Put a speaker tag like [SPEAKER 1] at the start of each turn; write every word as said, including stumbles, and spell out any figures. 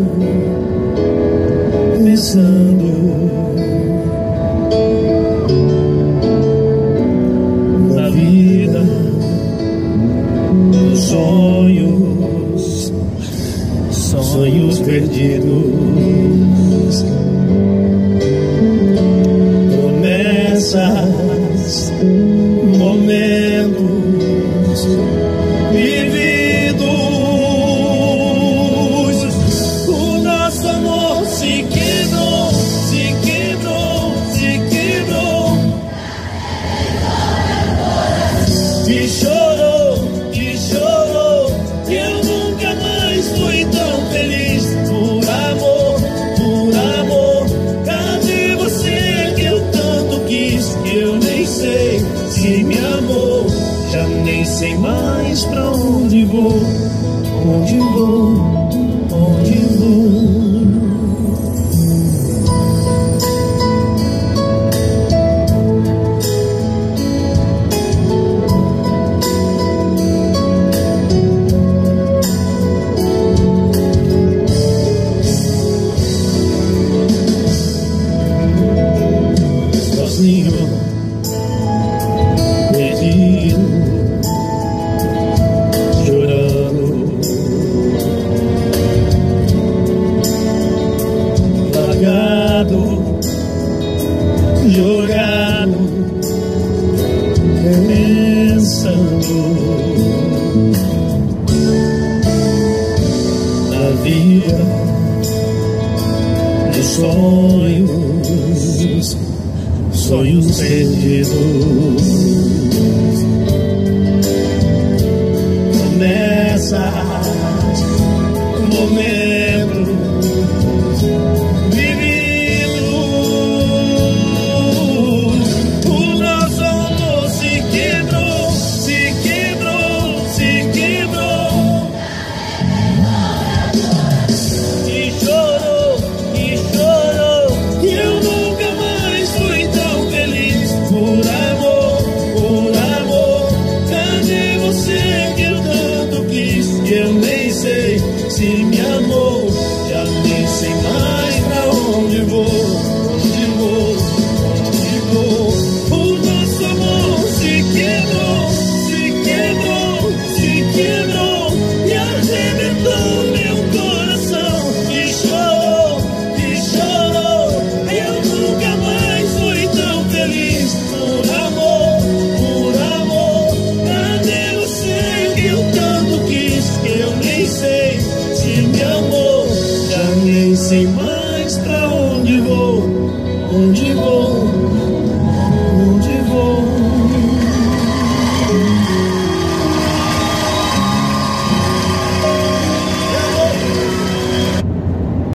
[SPEAKER 1] pensando na vida, nos sonhos, sonhos perdidos, promessas, momentos vividos. O nosso amor se quebrou, se quebrou, se quebrou, e chorou, e chorou. Eu nunca mais fui tão feliz. Por amor, por amor, cadê você que eu tanto quis? Eu nem sei se me amou, já nem sei mais pra onde vou, onde vou, onde vou. Sozinho, perdido, chorando, largado, jogado, pensando na vida, nos sonhos, sonhos perdidos, promessas, momentos vividos. O nosso amor se quebrou, se quebrou, se quebrou, e chorou, e chorou. E eu nunca mais fui tão feliz. Por amor, por amor, cadê você que eu tanto quis? Eu nem sei se me amou, já nem sei mais pra onde vou, onde vou, onde vou. O nosso amor se quebrou, se quebrou, se quebrou, e arrebentou meu coração. E chorou, e chorou. Eu nunca mais fui tão feliz. Por amor, por amor, cadê você que eu tanto quis? Que eu nem sei se me amou, já nem sei mais pra onde vou, onde vou.